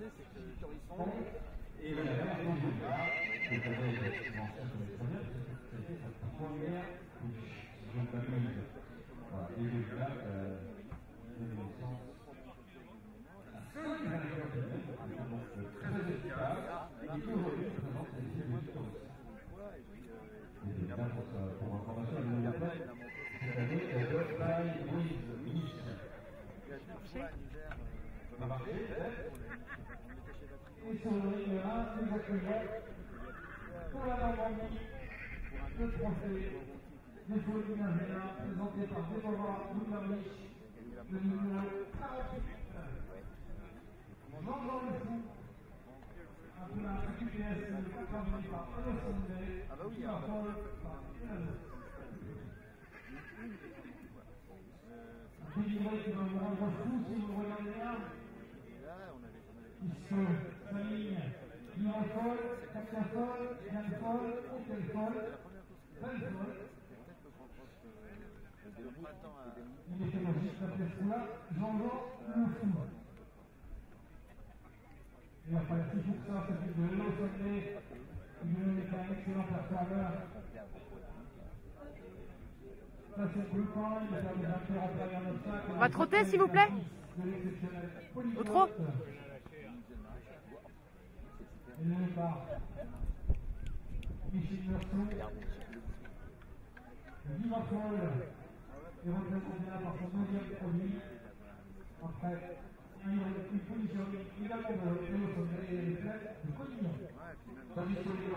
Et la dernière chose que je avais commencé à connaître très bien, c'était sa première couche, si je ne m'abuse. Voilà. Et de là, une naissance assez agréable, donc très efficace, et qui aujourd'hui présente des effets de aussi. Et là, pour information, elle nous appelle cette année, elle doit fly with Nice. Ça va marcher, et sur le ring 1, nous accueillons pour la Normandie le trophée des Folies d'Argena présenté par Déborah Wunderlich, le numéro 48. Jean-Jean Le Fou, un peu un QPS terminé par Alessandre, qui va prendre par un délivré qui va vous rendre fou si vous regardez bien. Qui se s'aligne Yvan Foll, Katia Foll, Yann Foll, Hôtel Foll, Belle Foll. Il était logique d'appeler cela Jean-Jean Le Fou. Et enfin, si pour ça, c'est de Hello Sunday, il est un excellent performeur. Ça, c'est le point, il a permis d'inter à travers notre sac. On va trotter, s'il vous plaît. Au trot. Et le départ. Michel Merson. Yvan Foll est représenté là par son deuxième produit. Après, une position également de Hello Sunday et de Collignon. Tandis que